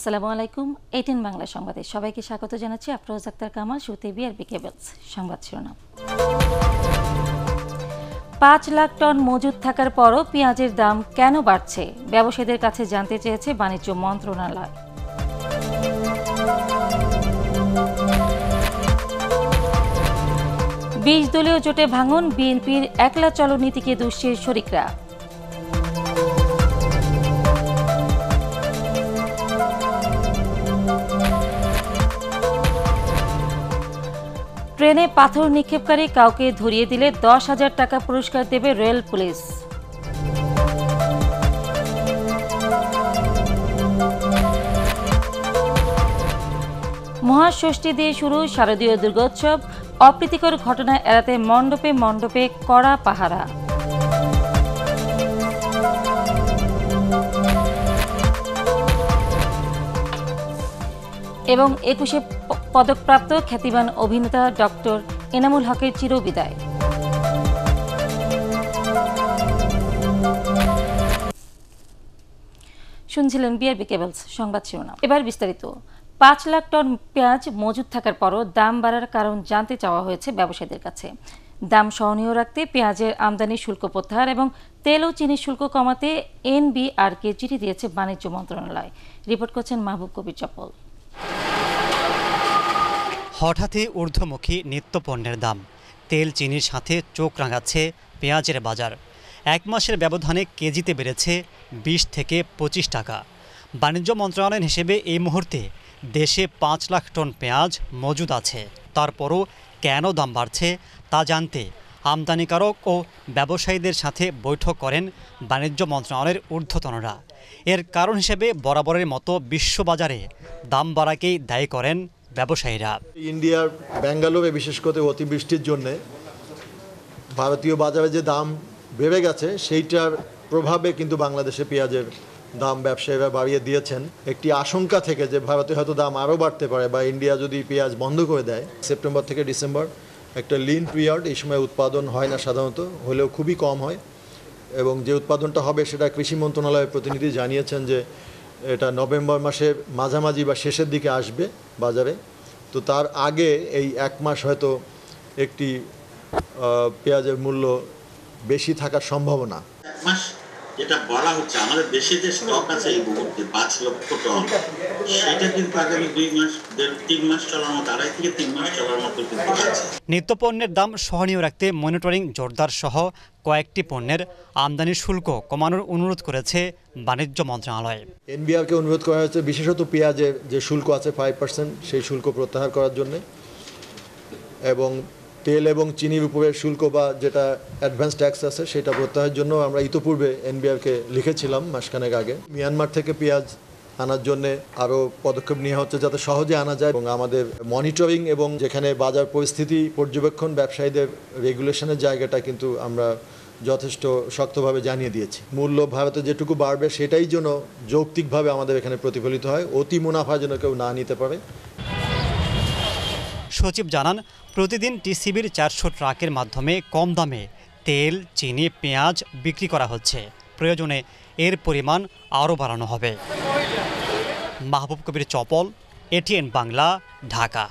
আসসালামু আলাইকুম। 18 বাংলা সংবাদে সবাইকে স্বাগত জানাচ্ছি। আফরোজ আক্তার কামাল। শুরুতে বিআরবি কেবলস সংবাদ শিরোনাম। 5 লাখ টন মজুদ থাকার পরও পেঁয়াজের দাম কেন বাড়ছে, ব্যবসায়ীদের কাছে জানতে চেয়েছে বাণিজ্য মন্ত্রণালয়। বিশ দলীয় জোটে ভাঙন, বিএনপির একলা চলো নীতিকে দুষছে শরিকরা। ট্রেনে পাথর নিক্ষেপকারী কাউকে ধরিয়ে দিলে 10,000 টাকা পুরস্কার দেবে রেল পুলিশ। মহাষষ্ঠী দিয়ে শুরু শারদীয় দুর্গোৎসব, অপ্রীতিকর ঘটনা এড়াতে মণ্ডপে মণ্ডপে কড়া পাহারা। এবং 21-এ পদকপ্রাপ্ত খ্যাতিমান অভিনেতা ডক্টর এনামুল হকের চিরবিদায়। শুনছিলেন বিআরবি কেবলস সংবাদ শিরোনাম। এবার বিস্তারিত। 5 লাখ টন পেঁয়াজ মজুদ থাকার পরও দাম বাড়ার কারণ জানতে চাওয়া হয়েছে ব্যবসায়ীদের কাছে। দাম সহনীয় রাখতে পেঁয়াজের আমদানি শুল্ক প্রত্যাহার এবং তেল ও চিনির শুল্ক কমাতে এনবিআরকে চিঠি দিয়েছে বাণিজ্য মন্ত্রণালয়। রিপোর্ট করছেন মাহবুব কবির চপল। হঠাৎই ঊর্ধ্বমুখী নিত্যপণ্যের দাম, তেল চিনির সাথে চোখ রাঙাচ্ছে পেঁয়াজের বাজার। এক মাসের ব্যবধানে কেজিতে বেড়েছে 20 থেকে 25 টাকা। বাণিজ্য মন্ত্রণালয়ের হিসেবে এই মুহূর্তে দেশে 5 লাখ টন পেঁয়াজ মজুদ আছে। তারপরও কেন দাম বাড়ছে তা জানতে আমদানিকারক ও ব্যবসায়ীদের সাথে বৈঠক করেন বাণিজ্য মন্ত্রণালয়ের ঊর্ধ্বতনরা। এর কারণ হিসেবে বরাবরের মতো বিশ্ববাজারে দাম বাড়াকেই দায়ী করেন ব্যবসায়ীরা। ইন্ডিয়ার ব্যাঙ্গালোরে বিশেষ করে অতিবৃষ্টির জন্য ভারতীয় বাজারে যে দাম বেড়ে গেছে সেইটার প্রভাবে কিন্তু বাংলাদেশে পেঁয়াজের দাম ব্যবসায়ীরা বাড়িয়ে দিয়েছেন। একটি আশঙ্কা থেকে যে ভারতে হয়তো দাম আরও বাড়তে পারে বা ইন্ডিয়া যদি পেঁয়াজ বন্ধ করে দেয়। সেপ্টেম্বর থেকে ডিসেম্বর একটা লিন পিরিয়ড, এই সময় উৎপাদন হয় না, সাধারণত হলেও খুবই কম হয়, এবং যে উৎপাদনটা হবে সেটা কৃষি মন্ত্রণালয়ের প্রতিনিধি জানিয়েছেন যে এটা নভেম্বর মাসের মাঝামাঝি বা শেষের দিকে আসবে বাজারে। তো তার আগে এই এক মাস হয়তো একটি পেঁয়াজের মূল্য বেশি থাকার সম্ভাবনা। এক মাস যেটা বলা হচ্ছে, আমাদের দেশে যে স্টক আছে এই মুহূর্তে 5 লক্ষ টন, সেটা কিন্তু আগামী 2 মাস 3 মাস চলার মতো, 2.5 থেকে 3 মাস চলার মতো কিন্তু আছে। নিত্যপণ্যের দাম সহনীয় রাখতে মনিটরিং জোরদার সহ কয়েকটি পণ্যের আমদানি শুল্ক কমানোর অনুরোধ করেছে বাণিজ্য মন্ত্রণালয়। এনবিআরকে অনুরোধ করা হয়েছে বিশেষত পেঁয়াজের যে শুল্ক আছে 5%, সেই শুল্ক প্রত্যাহার করার জন্য, এবং তেল এবং চিনির উপরের শুল্ক বা যেটা অ্যাডভান্স ট্যাক্স আছে সেটা প্রত্যাহারের জন্য আমরা ইতোপূর্বে এনবিআরকে লিখেছিলাম মাসখানেক আগে। মিয়ানমার থেকে পেঁয়াজ আনার জন্য আরও পদক্ষেপ নেওয়া হচ্ছে যাতে সহজে আনা যায়, এবং আমাদের মনিটরিং এবং যেখানে বাজার পরিস্থিতি পর্যবেক্ষণ ব্যবসায়ীদের রেগুলেশনের জায়গাটা কিন্তু আমরা যথেষ্ট শক্তভাবে জানিয়ে দিয়েছি। মূল্য ভারতে যেটুকু বাড়বে সেটাই যেন যৌক্তিকভাবে আমাদের এখানে প্রতিফলিত হয়, অতি মুনাফা যেন কেউ না নিতে পারে। সচিব জানান, প্রতিদিন টিসিবির 400 ট্রাকের মাধ্যমে কম দামে তেল, চিনি, পেঁয়াজ বিক্রি করা হচ্ছে। প্রয়োজনে এর পরিমাণ আরও বাড়ানো হবে। মাহবুব কবির চপল, এটিএন বাংলা, ঢাকা।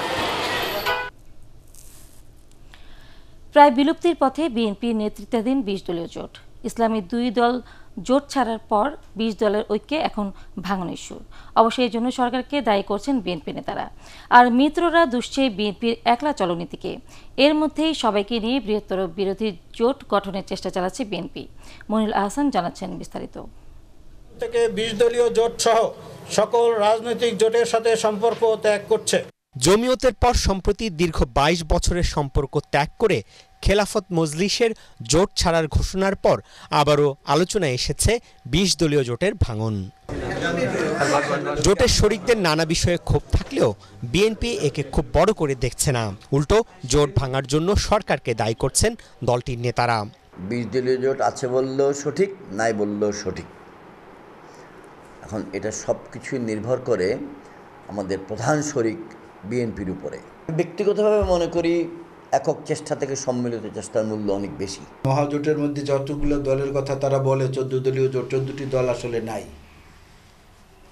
প্রায় বিলুপ্তির পথে বিএনপির নেতৃত্বাধীন 20 দলীয় জোট। ইসলামী 2 দল জোট ছাড়ার পর 20 দলের ঐক্যে এখন ভাঙনের সুর। অবশ্য এর জন্য সরকারকে দায়ী করছেন বিএনপি নেতারা, আর মিত্ররা দুষছে বিএনপির একলা চলনীতিকে। এর মধ্যেই সবাইকে নিয়ে বৃহত্তর বিরোধী জোট গঠনের চেষ্টা চালাচ্ছে বিএনপি। মনিরুল আহসান জানাচ্ছেন বিস্তারিত। থেকে 20 দলীয় জোট সহ সকল রাজনৈতিক জোটের সাথে সম্পর্ক ত্যাগ করছে। জমিয়তের পর সম্প্রতি দীর্ঘ 22 বছরের সম্পর্ক ত্যাগ করে খেলাফত মজলিসের জোট ছাড়ার ঘোষণার পর আবারও আলোচনায় এসেছে 20 দলীয় জোটের ভাঙন। জোটের শরিকদের নানা বিষয়ে ক্ষোভ থাকলেও বিএনপি একে খুব বড় করে দেখছে না। উল্টো জোট ভাঙার জন্য সরকারকে দায়ী করছেন দলটির নেতারা। 20 দলীয় জোট আছে বললেও সঠিক, নাই বললেও সঠিক। এখন এটা সব কিছুই নির্ভর করে আমাদের প্রধান শরিক বিএনপির উপরে। ব্যক্তিগতভাবে মনে করি একক চেষ্টা থেকে সম্মিলিত চেষ্টার মূল্য অনেক বেশি। মহাজোটের মধ্যে যতগুলো দলের কথা তারা বলে 14 দলীয় জোট, 14টি দল আসলে নাই।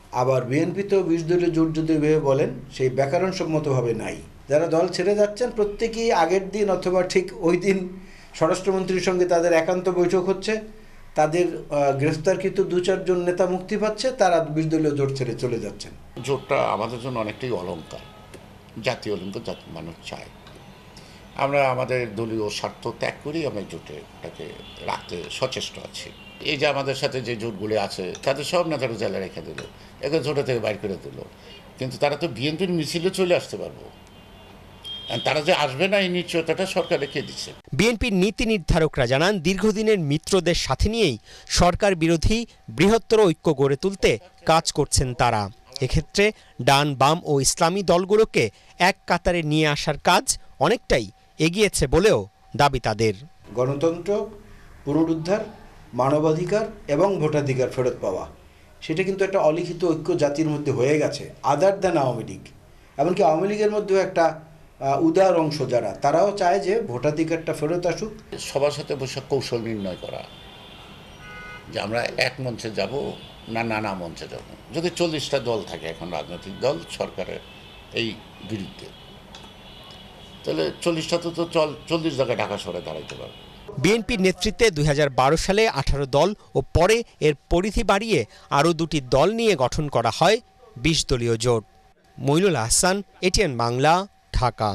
আবার বিএনপিতেও 20 দলীয় জোট যদি ভেবে বলেন সেই ব্যাকরণসম্মতভাবে নাই। যারা দল ছেড়ে যাচ্ছেন প্রত্যেকেই আগের দিন অথবা ঠিক ওই দিন স্বরাষ্ট্রমন্ত্রীর সঙ্গে তাদের একান্ত বৈঠক হচ্ছে, তাদের গ্রেফতারকৃত 2-4 জন নেতা মুক্তি পাচ্ছে, তারা 20 দলীয় জোট ছেড়ে চলে যাচ্ছেন। জোটটা আমাদের জন্য অনেকটাই অলংকার, জাতীয় অলংকার, জাতীয় মানুষ চায়। আমরা আমাদের দলীয় স্বার্থ ত্যাগ করেই আমরা জোটটাকে রাখতে সচেষ্ট আছি। এই যে আমাদের সাথে যে জোটগুলি আছে তাদের সব নেতারা জেলে রেখে দিল, একে জোটে থেকে বাইর করে দিল, কিন্তু তারা তো বিএনপির মিছিলে চলে আসতে পারবো, তারা যে আসবে না এই নিশ্চয়তাটা সরকার রেখে দিচ্ছে। বিএনপির নীতি নির্ধারকরা জানান, দীর্ঘদিনের মিত্রদের সাথে নিয়েই সরকার বিরোধী বৃহত্তর ঐক্য গড়ে তুলতে কাজ করছেন তারা। এক্ষেত্রে ডান, বাম ও ইসলামী দলগুলোকে এক কাতারে নিয়ে আসার কাজ অনেকটাই এগিয়েছে বলেও দাবি তাদের। গণতন্ত্র পুনরুদ্ধার, মানবাধিকার এবং ভোটাধিকার ফেরত পাওয়া, সেটা কিন্তু একটা অলিখিত ঐক্য জাতির মধ্যে হয়ে গেছে, আদার দ্যান আওয়ামী লীগ। এমনকি আওয়ামী লীগের মধ্যেও একটা উদার অংশ যারা, তারাও চায় যে ভোটাধিকারটা ফেরত আসুক। সবার সাথে বসে কৌশল নির্ণয় করা যে আমরা এক মঞ্চে যাব না নানা মঞ্চে যাব। যদি 40টা দল থাকে এখন রাজনৈতিক দল সরকারের এই বিরুদ্ধে, তাহলে 40টা তো 40 জায়গায় ঢাকা শহরে দাঁড়াইতে পারবে। বিএনপির নেতৃত্বে 2012 সালে 18 দল ও পরে এর পরিধি বাড়িয়ে আরও 2টি দল নিয়ে গঠন করা হয় 20 দলীয় জোট। মইনুল আহসান, এটিএন বাংলা, ঢাকা।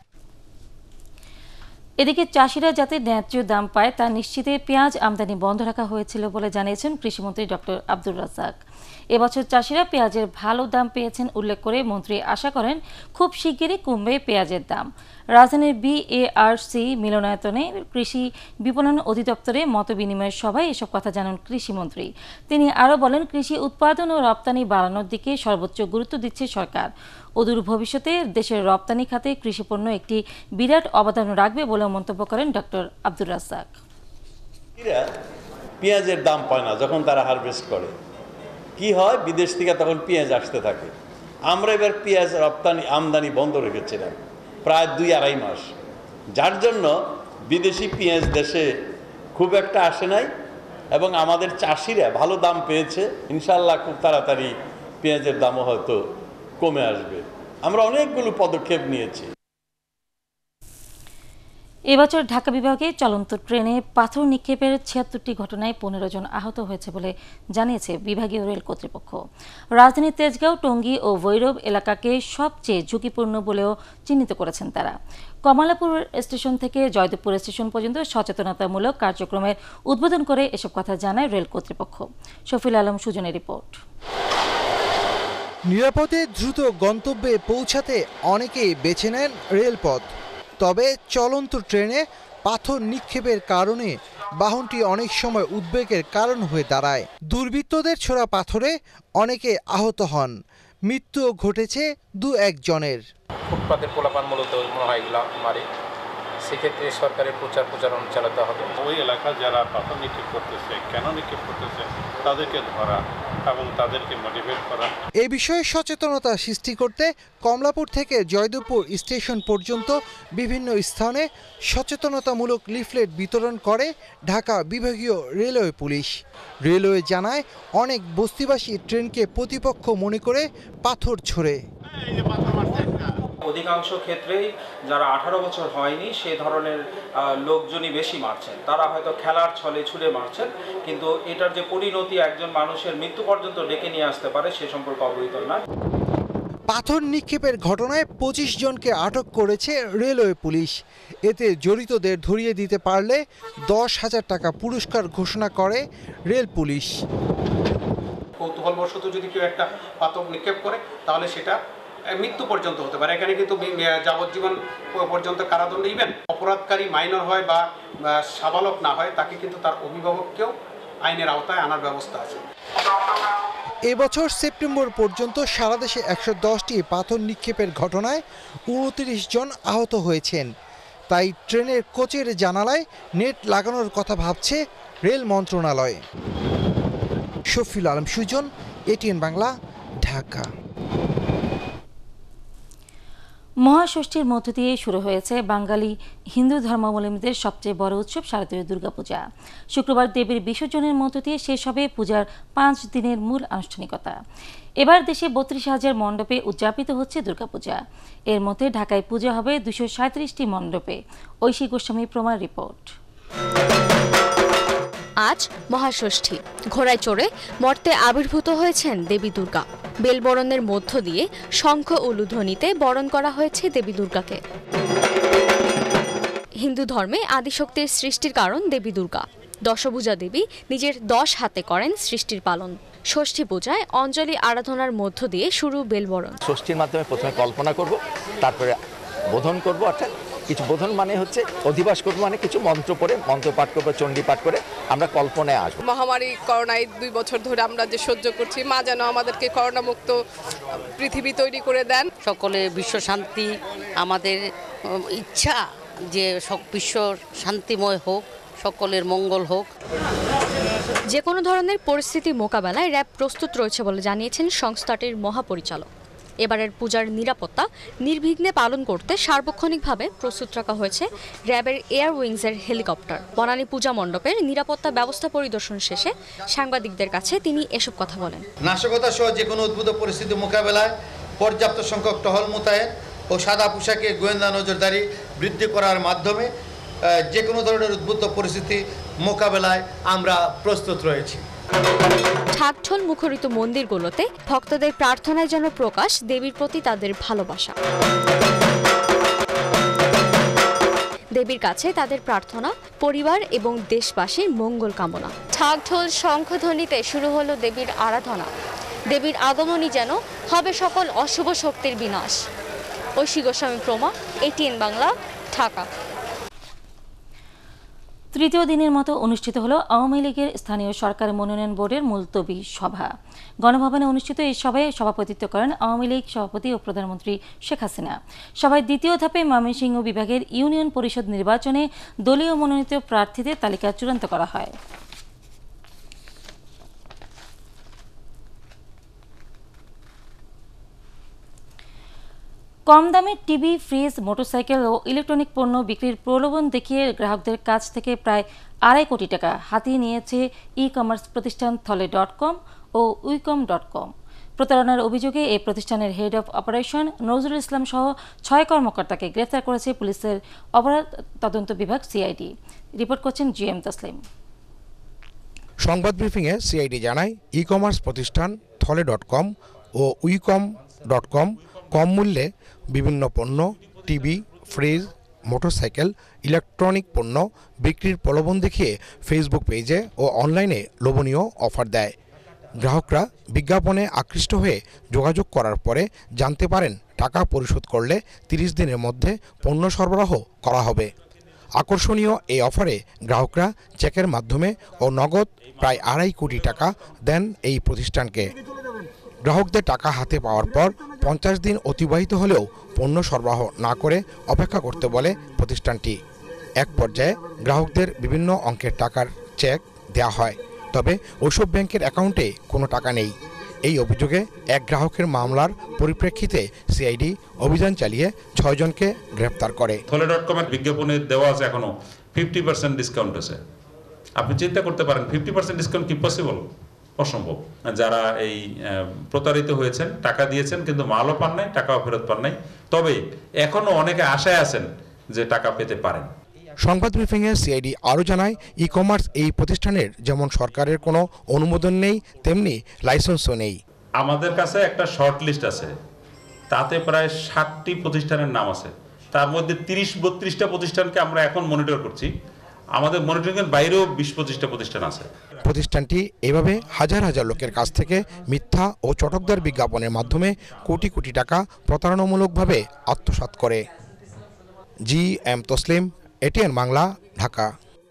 এদিকে চাষিরা যাতে ন্যায্য দাম পায় তা নিশ্চিতে পেঁয়াজ আমদানি বন্ধ রাখা হয়েছিল বলে জানিয়েছেন কৃষিমন্ত্রী ডক্টর আব্দুর রাজ্জাক। এবছর চাষিরা পেঁয়াজের ভালো দাম পেয়েছেন উল্লেখ করে মন্ত্রী আশা করেন খুব শিগগিরই কমবে পেঁয়াজের দাম। রাজধানীর বিএআরসি মিলনায়তনে কৃষি বিপণন অধিদপ্তরে মতবিনিময়ের সভায় এসব কথা জানান কৃষিমন্ত্রী। তিনি আরও বলেন, কৃষি উৎপাদন ও রপ্তানি বাড়ানোর দিকে সর্বোচ্চ গুরুত্ব দিচ্ছে সরকার। অদূর ভবিষ্যতে দেশের রপ্তানি খাতে কৃষিপণ্য একটি বিরাট অবদান রাখবে বলে মন্তব্য করেন ডক্টর আব্দুর রাজ্জাক। পেঁয়াজের দাম পায় না যখন তারা হারভেস্ট করে, কি হয় বিদেশ থেকে তখন পেঁয়াজ আসতে থাকে। আমরা এবার পেঁয়াজ রপ্তানি আমদানি বন্ধ রেখেছিলাম প্রায় 2-2.5 মাস, যার জন্য বিদেশি পেঁয়াজ দেশে খুব একটা আসে নাই এবং আমাদের চাষিরা ভালো দাম পেয়েছে। ইনশাল্লাহ খুব তাড়াতাড়ি পেঁয়াজের দামও হয়তো কমে আসবে। আমরা অনেকগুলো পদক্ষেপ নিয়েছি। এবছর ঢাকা বিভাগে চলন্ত ট্রেনে পাথর নিক্ষেপের 76টি ঘটনায় 15 জন আহত হয়েছে বলে জানিয়েছে বিভাগীয় রেল কর্তৃপক্ষ। রাজধানীর তেজগাঁও, টঙ্গী ও ভৈরব এলাকাকে সবচেয়ে ঝুঁকিপূর্ণ বলেও চিহ্নিত করেছেন তারা। কমলাপুর স্টেশন থেকে জয়দেবপুর স্টেশন পর্যন্ত সচেতনতামূলক কার্যক্রমের উদ্বোধন করে এসব কথা জানায় রেল কর্তৃপক্ষ। শফিল আলম সুজনের রিপোর্ট। নিরাপদে দ্রুত গন্তব্যে পৌঁছাতে অনেকেই বেছে নেন রেলপথ। তবে চলন্ত ট্রেনে পাথর নিক্ষেপের কারণে বাহনটি অনেক সময় উদ্বেগের কারণ হয়ে দাঁড়ায়। দুর্বৃত্তদের ছোড়া পাথরে অনেকে আহত হন, মৃত্যুও ঘটেছে 2-1 জনের। ফুটপাতের পোলাপান মূলত মনে হয় এগুলো মারে, সেক্ষেত্রে সরকারের প্রচারণা চালাতে হবে। ওই এলাকা যারা পাথর নিক্ষেপ করতেছে, কেন নিক্ষেপ করতেছে, তাদেরকে ধরা এবং তাদেরকে মোটিভেট করা। এই বিষয়ে সচেতনতা সৃষ্টি করতে কমলাপুর থেকে জয়দেবপুর স্টেশন পর্যন্ত বিভিন্ন স্থানে সচেতনতামূলক লিফলেট বিতরণ করে ঢাকা বিভাগীয় রেলওয়ে পুলিশ। রেলওয়ে জানায়, অনেক বস্তিবাসী ট্রেনকে প্রতিপক্ষ মনে করে পাথর ছোড়ে। অধিকাংশ ক্ষেত্রেই যারা 18 বছর হয়নি সে ধরনের লোকজনই বেশি মারছেন। তারা হয়তো খেলার ছলে ছুড়ে মারছেন, কিন্তু এটার যে পরিণতি একজন মানুষের মৃত্যু পর্যন্ত ডেকে নিয়ে আসতে পারে সে সম্পর্কে অবহিত না। পাথর নিক্ষেপের ঘটনায় 25 জনকে আটক করেছে রেলওয়ে পুলিশ। এতে জড়িতদের ধরিয়ে দিতে পারলে 10,000 টাকা পুরস্কার ঘোষণা করে রেল পুলিশ। কৌতূহলবশত যদি কেউ একটা পাথর নিক্ষেপ করে তাহলে সেটা মৃত্যু পর্যন্ত হতে পারে। এখানে কিন্তু যাবজ্জীবন পর্যন্ত কারাদণ্ড। ইভেন অপরাধকারী মাইনর হয় বা সাবালক না হয়, তাকে কিন্তু তার অভিভাবককেও আইনের আওতায় আনার ব্যবস্থা আছে। এবছর সেপ্টেম্বর পর্যন্ত সারা দেশে 110টি পাথর নিক্ষেপের ঘটনায় 29 জন আহত হয়েছেন। তাই ট্রেনের কোচের জানালায় নেট লাগানোর কথা ভাবছে রেল মন্ত্রণালয়। শফিল আলম সুজন, এটিএন বাংলা, ঢাকা। মহাষষ্ঠীর মধ্য দিয়ে শুরু হয়েছে বাঙালি হিন্দু ধর্মাবলম্বীদের সবচেয়ে বড় উৎসব শারদীয় দুর্গাপূজা। শুক্রবার দেবীর বিসর্জনের মধ্য দিয়ে শেষ হবে পূজার 5 দিনের মূল আনুষ্ঠানিকতা। এবার দেশে 32,000 মণ্ডপে উদযাপিত হচ্ছে দুর্গাপূজা। এর মধ্যে ঢাকায় পূজা হবে 237টি মণ্ডপে। ঐশী গোস্বামী প্রমাণ রিপোর্ট। আজ মহাষষ্ঠী। ঘোড়ায় চড়ে মর্তে আবির্ভূত হয়েছেন দেবী দুর্গা। বেলবরণের মধ্য দিয়ে শঙ্খ উলুধ্বনিতে বরণ করা হয়েছে দেবী দুর্গাকে। হিন্দু ধর্মে আদিশক্তির সৃষ্টির কারণ দেবী দুর্গা। দশভুজা দেবী নিজের 10 হাতে করেন সৃষ্টির পালন। ষষ্ঠী পূজায় অঞ্জলি আরাধনার মধ্য দিয়ে শুরু বেলবরণ। ষষ্ঠীর মাধ্যমে প্রথমে কল্পনা করব, তারপরে বোধন করব, অর্থাৎ কিছু বোধন মানে হচ্ছে অধিবাস করবো, মানে কিছু মন্ত্র পড়ে মন্ত্র পাঠ করবো, চণ্ডী পাঠ করে আমরা কল্পনায় আসবো। মহামারী করোনায় 2 বছর ধরে আমরা যে সহ্য করছি, মা যেন আমাদেরকে করোনা মুক্ত পৃথিবী তৈরি করে দেন। সকলে বিশ্ব শান্তি, আমাদের ইচ্ছা যে সব বিশ্ব শান্তিময় হোক, সকলের মঙ্গল হোক। যে কোনো ধরনের পরিস্থিতি মোকাবেলায় র্যাব প্রস্তুত রয়েছে বলে জানিয়েছেন সংস্থাটির মহাপরিচালক। এবারের পূজার নিরাপত্তা নির্বিঘ্নে পালন করতে সার্বক্ষণিকভাবে প্রস্তুত রাখা হয়েছে র্যাবের এয়ার উইংসের হেলিকপ্টার। বনানী পূজা মণ্ডপের নিরাপত্তা ব্যবস্থা পরিদর্শন শেষে সাংবাদিকদের কাছে তিনি এসব কথা বলেন। নাশকতা সহ যে কোনো উদ্ভূত পরিস্থিতি মোকাবেলায় পর্যাপ্ত সংখ্যক টহল মোতায়েন ও সাদা পোশাকে গোয়েন্দা নজরদারি বৃদ্ধি করার মাধ্যমে যে কোনো ধরনের উদ্ভূত পরিস্থিতি মোকাবেলায় আমরা প্রস্তুত রয়েছি। ঢাকঢোল মুখরিত মন্দিরগুলোতে ভক্তদের প্রার্থনায় যেন প্রকাশ দেবীর প্রতি তাদের ভালোবাসা। দেবীর কাছে তাদের প্রার্থনা, পরিবার এবং দেশবাসীর মঙ্গল কামনা। ঢাকঢোল শঙ্খধ্বনিতে শুরু হলো দেবীর আরাধনা। দেবীর আগমনই যেন হবে সকল অশুভ শক্তির বিনাশ। ঐশী গোস্বামী প্রমা, ATN বাংলা, ঢাকা। তৃতীয় দিনের মতো অনুষ্ঠিত হলো আওয়ামী লীগের স্থানীয় সরকার মনোনয়ন বোর্ডের মুলতবি সভা। গণভবনে অনুষ্ঠিত এই সভায় সভাপতিত্ব করেন আওয়ামী লীগ সভাপতি ও প্রধানমন্ত্রী শেখ হাসিনা। সভায় দ্বিতীয় ধাপে ময়মনসিংহ বিভাগের ইউনিয়ন পরিষদ নির্বাচনে দলীয় মনোনীত প্রার্থীদের তালিকা চূড়ান্ত করা হয়। কম দামে টিভি, ফ্রিজ, মোটরসাইকেল ও ইলেকট্রনিক পণ্য বিক্রির প্রলোভন দেখিয়ে গ্রাহকদের কাছ থেকে প্রায় 2.5 কোটি টাকা হাতিয়ে নিয়েছে ই-কমার্স প্রতিষ্ঠান থলে.com ও উইকম.com। প্রতারণার অভিযোগে এই প্রতিষ্ঠানের head of operation Nazrul Islam সহ 6 কর্মকর্তাকে গ্রেফতার করেছে পুলিশের অপরাধ তদন্ত বিভাগ সিআইডি। রিপোর্ট করছেন GM তসলিম। সংবাদ ব্রিফিংয়ে সিআইডি জানায়, ই-কমার্স প্রতিষ্ঠান থলে.com ও উইকম.com কম মূল্যে বিভিন্ন পণ্য, টিভি, ফ্রিজ, মোটরসাইকেল, ইলেকট্রনিক পণ্য বিক্রির প্রলোভন দেখিয়ে ফেসবুক পেজে ও অনলাইনে লোভনীয় অফার দেয়। গ্রাহকরা বিজ্ঞাপনে আকৃষ্ট হয়ে যোগাযোগ করার পরে জানতে পারেন টাকা পরিশোধ করলে 30 দিনের মধ্যে পণ্য সরবরাহ করা হবে। আকর্ষণীয় এই অফারে গ্রাহকরা চেকের মাধ্যমে ও নগদ প্রায় 2.5 কোটি টাকা দেন এই প্রতিষ্ঠানকে। গ্রাহকদের টাকা হাতে পাওয়ার পর 50 দিন অতিবাহিত হলেও পণ্য সরবরাহ না করে অপেক্ষা করতে বলে প্রতিষ্ঠানটি। এক পর্যায়ে গ্রাহকদের বিভিন্ন অঙ্কের টাকার চেক দেওয়া হয়, তবে ওসব ব্যাংকের অ্যাকাউন্টে কোনো টাকা নেই। এই অভিযোগে এক গ্রাহকের মামলার পরিপ্রেক্ষিতে সিআইডি অভিযান চালিয়ে 6 জনকে গ্রেফতার করে। থলে.com-এর বিজ্ঞাপনে দেওয়া আছে এখনো 50% ডিসকাউন্ট আছে। আপনি চিন্তা করতে পারেন 50% ডিসকাউন্ট কি পসিবল? অসম্ভব। যারা এই প্রতারিত হয়েছেন, টাকা দিয়েছেন কিন্তু মালও পান নাই, টাকাও ফেরত পান নাই, তবে এখনো অনেকে আশায় আছেন যে টাকা পেতে পারেন। সংবাদ ব্রিফিংয়ে সিআইডি আরও জানায়, ই-কমার্স এই প্রতিষ্ঠানের যেমন সরকারের কোনো অনুমোদন নেই, তেমনি লাইসেন্সও নেই। আমাদের কাছে একটা শর্ট লিস্ট আছে, তাতে প্রায় 60টি প্রতিষ্ঠানের নাম আছে। তার মধ্যে 30-32টা প্রতিষ্ঠানকে আমরা এখন মনিটর করছি। আমাদের মনিটরিংয়ের বাইরেও 20-25টা প্রতিষ্ঠান আছে। প্রতিষ্ঠানটি এভাবে হাজার হাজার লোকের কাছ থেকে মিথ্যা ও চটকদার বিজ্ঞাপনের মাধ্যমে কোটি কোটি টাকা প্রতারণামূলকভাবে আত্মসাৎ করে। GM Taslim, ATN Bangla, Dhaka.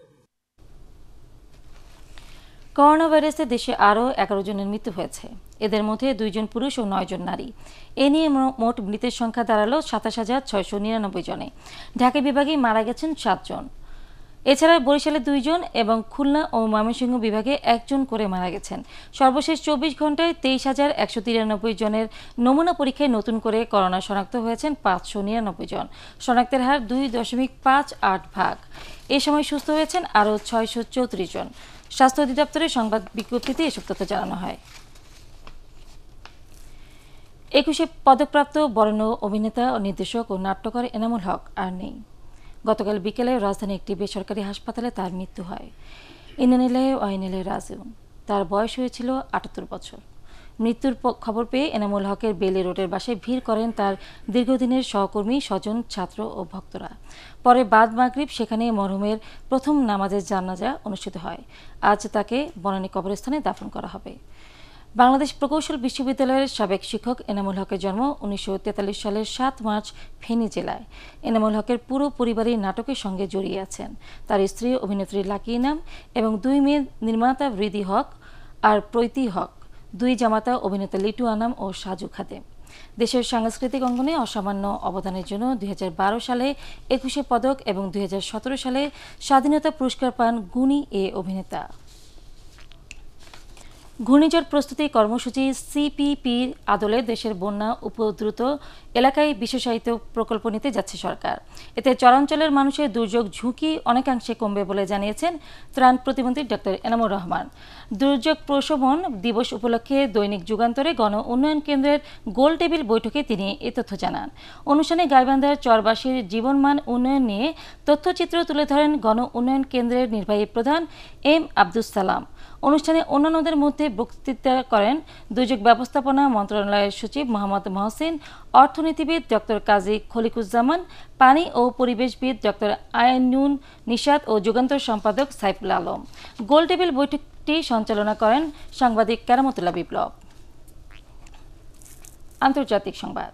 Corona ভাইরাসে দেশে আরও 11 জনের মৃত্যু হয়েছে। এদের মধ্যে 2 জন পুরুষ ও 9 জন নারী। এ নিয়ে মোট মৃতের সংখ্যা দাঁড়ালো 27,699 জনে। ঢাকা বিভাগে মারা গেছেন 7 জন। এছাড়া বরিশালে 2 জন এবং খুলনা ও ময়মনসিংহ বিভাগে 1 জন করে মারা গেছেন। সর্বশেষ 24 ঘন্টায় 23,193 জনের নমুনা পরীক্ষায় নতুন করে করোনা শনাক্ত হয়েছেন 599 জন। শনাক্তের হার 2.58 ভাগ। এই সময় সুস্থ হয়েছেন আরও 634 জন। স্বাস্থ্য অধিদপ্তরের সংবাদ বিজ্ঞপ্তিতে এসব তথ্য জানানো হয়। 21 পদকপ্রাপ্ত বরেণ্য অভিনেতা ও নির্দেশক ও নাট্যকার এনামুল হক আর নেই। গতকাল বিকেলে রাজধানীর একটি বেসরকারি হাসপাতালে তার মৃত্যু হয়। ইন্নালিল্লাহি ওয়া ইন্না ইলাইহি রাজিউন। তার বয়স হয়েছিল 78 বছর। মৃত্যুর খবর পেয়ে এনামুল হকের বেইলি রোডের বাসায় ভিড় করেন তার দীর্ঘদিনের সহকর্মী, স্বজন, ছাত্র ও ভক্তরা। পরে বাদ মাগরিব সেখানে মরহুমের প্রথম নামাজের জানাজা অনুষ্ঠিত হয়। আজ তাকে বনানী কবরস্থানে দাফন করা হবে। বাংলাদেশ প্রকৌশল বিশ্ববিদ্যালয়ের সাবেক শিক্ষক এনামুল হকের জন্ম 1943 সালের 7 মার্চ ফেনী জেলায়। এনামুল হকের পুরো পরিবারই নাটকের সঙ্গে জড়িয়ে আছেন। তার স্ত্রী অভিনেত্রী লাকি ইনাম এবং 2 মেয়ে নির্মাতা হৃদি হক আর প্রৈতি হক, 2 জামাতা অভিনেতা লিটু আনাম ও সাজু খাদেম। দেশের সাংস্কৃতিক অঙ্গনে অসামান্য অবদানের জন্য 2012 সালে 21 পদক এবং 2017 সালে স্বাধীনতা পুরস্কার পান গুণী এ অভিনেতা। ঘূর্ণিঝড় প্রস্তুতি কর্মসূচি সিপিপির আদলে দেশের বন্যা উপদ্রুত এলাকায় বিশেষায়িত প্রকল্প নিতে যাচ্ছে সরকার। এতে চরাঞ্চলের মানুষের দুর্যোগ ঝুঁকি অনেকাংশে কমবে বলে জানিয়েছেন ত্রাণ প্রতিমন্ত্রী ডক্টর এনামুর রহমান। দুর্যোগ প্রশমন দিবস উপলক্ষে দৈনিক যুগান্তরে গণ উন্নয়ন কেন্দ্রের গোল টেবিল বৈঠকে তিনি এ তথ্য জানান। অনুষ্ঠানে গাইবান্ধার চরবাসীর জীবনমান উন্নয়ন নিয়ে তথ্যচিত্র তুলে ধরেন গণ উন্নয়ন কেন্দ্রের নির্বাহী প্রধান এম আব্দুস সালাম। অনুষ্ঠানে অন্যান্যদের মধ্যে বক্তৃতা করেন দুর্যোগ ব্যবস্থাপনা মন্ত্রণালয়ের সচিব মোহাম্মদ মহসিন, অর্থনীতিবিদ ডক্টর কাজী খলিকুজ্জামান, পানি ও পরিবেশবিদ ডক্টর আইনুন নিশাত ও যুগান্তর সম্পাদক সাইফুল আলম। গোল টেবিল বৈঠকটি সঞ্চালনা করেন সাংবাদিক কেরামতুল্লাহ বিপ্লব। আন্তর্জাতিক সংবাদ।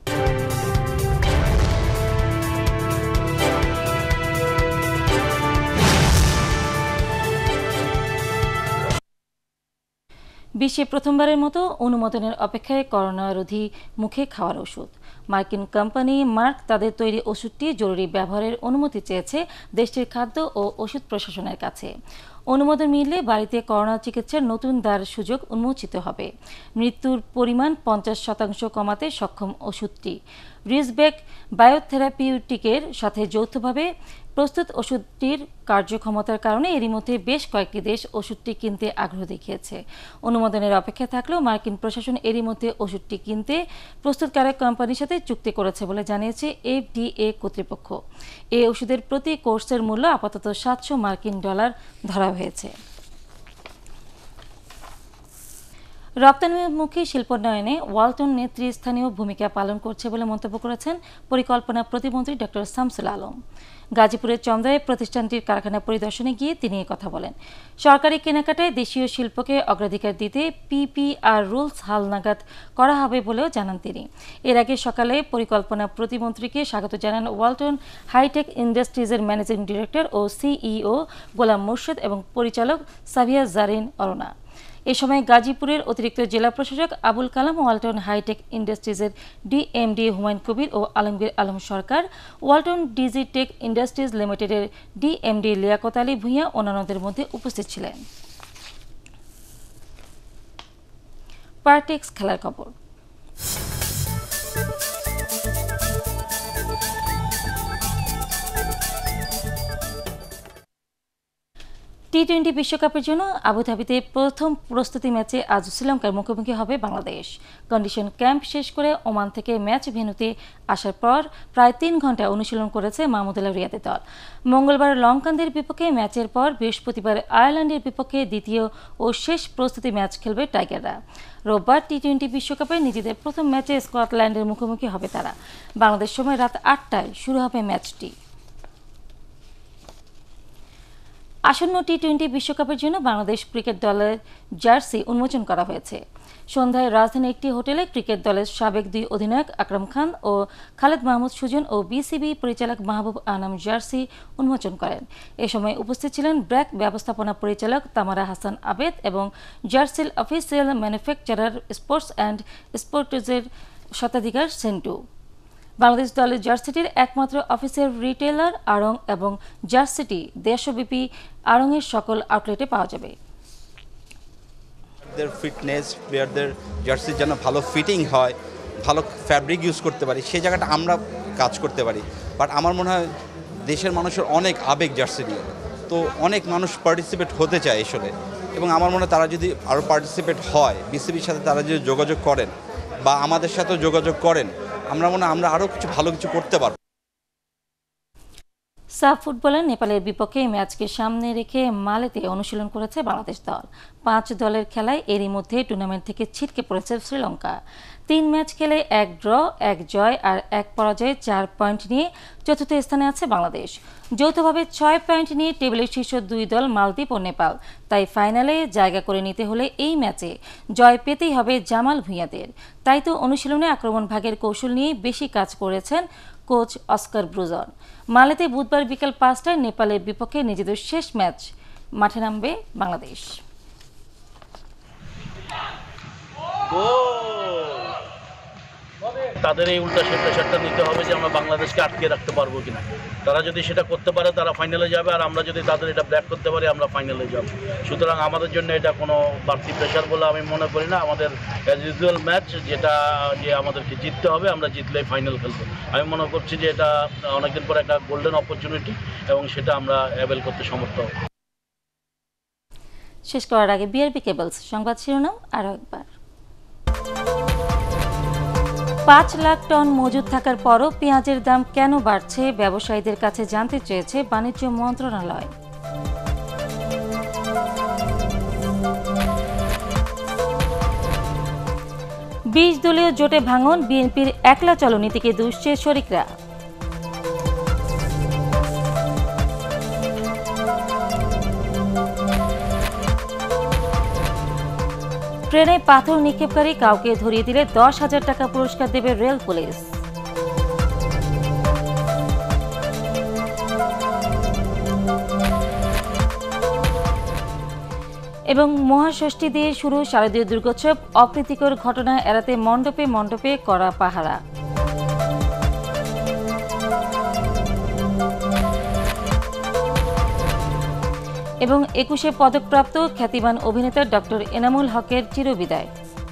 বিশ্বে প্রথমবারের মতো অনুমোদনের অপেক্ষায় করোনারোধী মুখে খাওয়ার ওষুধ। মার্কিন কোম্পানি মার্ক তাদের তৈরি ওষুধটি জরুরি ব্যবহারের অনুমতি চেয়েছে দেশটির খাদ্য ও ওষুধ প্রশাসনের কাছে। অনুমোদন মিললে বাড়িতে করোনা চিকিৎসার নতুন দ্বার সুযোগ উন্মোচিত হবে। মৃত্যুর পরিমাণ 50% কমাতে সক্ষম ওষুধটি রিজবেক বায়োথেরাপিউটিকের সাথে যৌথভাবে প্রস্তুত ওষুধটির কার্যক্ষমতার কারণে এরই মধ্যে বেশ কয়েকটি দেশ ওষুধটি কিনতে আগ্রহ দেখিয়েছে। অনুমোদনের অপেক্ষায় থাকলেও মার্কিন প্রশাসন এরই মধ্যে ওষুধটি কিনতে প্রস্তুতকারক কোম্পানির সাথে চুক্তি করেছে বলে জানিয়েছে FDA কর্তৃপক্ষ। এই ওষুধের প্রতি কোর্সের মূল্য আপাতত $700 ধরা হয়েছে। রপ্তানিমুখী শিল্পোন্নয়নে ওয়ালটন নেতৃস্থানীয় ভূমিকা পালন করছে বলে মন্তব্য করেছেন পরিকল্পনা প্রতিমন্ত্রী ডক্টর শামসুল আলম। গাজীপুরের চন্দ্রায় প্রতিষ্ঠানটির কারখানা পরিদর্শনে গিয়ে তিনি কথা বলেন। সরকারি কেনাকাটায় দেশীয় শিল্পকে অগ্রাধিকার দিতে PPR রুলস হালনাগাদ করা হবে বলেও জানান তিনি। এর আগে সকালে পরিকল্পনা প্রতিমন্ত্রীকে স্বাগত জানান ওয়ালটন হাইটেক ইন্ডাস্ট্রিজের ম্যানেজিং ডিরেক্টর ও CEO গোলাম মোর্শেদ এবং পরিচালক সাভিয়া জারিন অরুণা। এ সময় গাজীপুরের অতিরিক্ত জেলা প্রশাসক আবুল কালাম, ওয়ালটন হাইটেক ইন্ডাস্ট্রিজের DMD হুমায়ুন কবির ও Alamgir Alam Sarkar, Walton digitech industries লিমিটেডের DMD লিয়াকত আলী ভূঁইয়া অন্যান্যদের মধ্যে উপস্থিত ছিলেন। পার্টেক্স খেলার খবর। T20 বিশ্বকাপের জন্য আবুধাবিতে প্রথম প্রস্তুতি ম্যাচে আজ শ্রীলঙ্কার মুখোমুখি হবে বাংলাদেশ। কন্ডিশন ক্যাম্প শেষ করে ওমান থেকে ম্যাচ ভেন্যুতে আসার পর প্রায় 3 ঘন্টা অনুশীলন করেছে মাহমুদুল্লাহ রিয়াদের দল। মঙ্গলবার লঙ্কানদের বিপক্ষে ম্যাচের পর বৃহস্পতিবার আয়ারল্যান্ডের বিপক্ষে দ্বিতীয় ও শেষ প্রস্তুতি ম্যাচ খেলবে টাইগাররা। রোববার T20 বিশ্বকাপে নিজেদের প্রথম ম্যাচে স্কটল্যান্ডের মুখোমুখি হবে তারা। বাংলাদেশ সময় রাত 8টায় শুরু হবে ম্যাচটি। আসন্ন T20 বিশ্বকাপের জন্য বাংলাদেশ ক্রিকেট দলের জার্সি উন্মোচন করা হয়েছে। সন্ধ্যায় রাজধানীর একটি হোটেলে ক্রিকেট দলের সাবেক 2 অধিনায়ক আকরাম খান ও খালেদ মাহমুদ সুজন ও BCB পরিচালক মাহবুব আনাম জার্সি উন্মোচন করেন। এ সময় উপস্থিত ছিলেন ব্র্যাক ব্যবস্থাপনা পরিচালক তামারা হাসান আবেদ এবং জার্সিল অফিসিয়াল ম্যানুফ্যাকচারার স্পোর্টস অ্যান্ড স্পোর্টসের স্বত্বাধিকার সেন্টু। বাংলাদেশ দলের জার্সিটির একমাত্র অফিসিয়াল রিটেলার আড়ং এবং জার্সিটি দেশব্যাপী আড়ংয়ের সকল আউটলেটে পাওয়া যাবে। ফিটনেস প্লেয়ারদের জার্সি যেন ভালো ফিটিং হয়, ভালো ফ্যাব্রিক ইউজ করতে পারি, সেই জায়গাটা আমরা কাজ করতে পারি। বাট আমার মনে হয় দেশের মানুষের অনেক আবেগ জার্সি নিয়ে, তো অনেক মানুষ পার্টিসিপেট হতে চায় আসলে, এবং আমার মনে হয় তারা যদি আরও পার্টিসিপেট হয়, বিসিবির সাথে তারা যদি যোগাযোগ করেন বা আমাদের সাথেও যোগাযোগ করেন, আমরা মনে হয় আমরা আরও কিছু ভালো কিছু করতে পারব। সাফ ফুটবলে নেপালের বিপক্ষে ম্যাচকে সামনে রেখে মালেতে অনুশীলন করেছে বাংলাদেশ দল। 5 দলের খেলায় এরই মধ্যে টুর্নামেন্ট থেকে ছিটকে পড়েছে শ্রীলঙ্কা। 3 ম্যাচ খেলে 1 ড্র, 1 জয় আর 1 পরাজয়ে 4 পয়েন্ট নিয়ে চতুর্থ স্থানে আছে বাংলাদেশ। যৌথভাবে 6 পয়েন্ট নিয়ে টেবিলের শীর্ষ 2 দল মালদ্বীপ ও নেপাল। তাই ফাইনালে জায়গা করে নিতে হলে এই ম্যাচে জয় পেতেই হবে জামাল ভুঁইয়াদের। তাই তো অনুশীলনে আক্রমণ ভাগের কৌশল নিয়ে বেশি কাজ করেছেন কোচ অস্কার ব্রুজন। মালেতে বুধবার বিকেল 5টায় নেপালের বিপক্ষে নিজেদের শেষ ম্যাচ মাঠে নামবে বাংলাদেশ। তাদের এই উল্টা প্রেশারটা নিতে হবে যে আমরা বাংলাদেশকে আটকে রাখতে পারবো কিনা। তারা যদি সেটা করতে পারে তারা ফাইনালে যাবে, আর আমরা যদি তাদের এটা ব্রেক করতে পারি আমরা ফাইনালে যাব। সুতরাং আমাদের জন্য এটা কোনো বাড়তি প্রেশার বলে আমি মনে করি না। আমাদের অ্যাজ ইউজুয়াল ম্যাচ যেটা যে আমাদেরকে জিততে হবে, আমরা জিতলেই ফাইনাল খেলবো। আমি মনে করছি যে এটা অনেকদিন পর একটা গোল্ডেন অপরচুনিটি এবং সেটা আমরা অ্যাভেল করতে সমর্থ হব। শেষ করার আগে বিআরবি কেবলস সংবাদ শিরোনাম আরও একবার। 5 লাখ টন মজুদ থাকার পরও পেঁয়াজের দাম কেন বাড়ছে, ব্যবসায়ীদের কাছে জানতে চেয়েছে বাণিজ্য মন্ত্রণালয়। বিশ দলীয় জোটে ভাঙন, বিএনপির একলা চলো নীতিকে দুষছে শরিকরা। ট্রেনে পাথর নিক্ষেপকারী কাউকে ধরিয়ে দিলে 10,000 টাকা পুরস্কার দেবে রেল পুলিশ। এবং মহাষষ্ঠী দিয়ে শুরু শারদীয় দুর্গোৎসব, অপ্রীতিকর ঘটনা এড়াতে মণ্ডপে মণ্ডপে করা পাহারা। এবং 21শে পদকপ্রাপ্ত খ্যাতিমান অভিনেতা ডক্টর এনামুল হকের চিরবিদায়।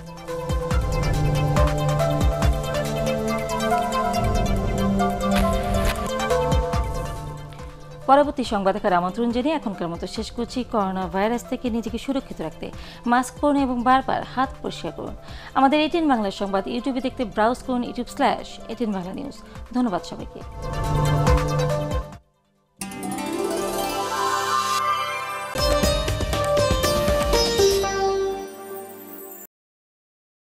পরবর্তী সংবাদ দেখার আমন্ত্রণ জানিয়ে এখনকার মতো শেষ করছি। করোনা ভাইরাস থেকে নিজেকে সুরক্ষিত রাখতে মাস্ক পরুন এবং বারবার হাত পরিষ্কার করুন। আমাদের 18 বাংলা সংবাদ ইউটিউবে দেখতে ব্রাউজ করুন youtube/18 বাংলা নিউজ। ধন্যবাদ সবাইকে।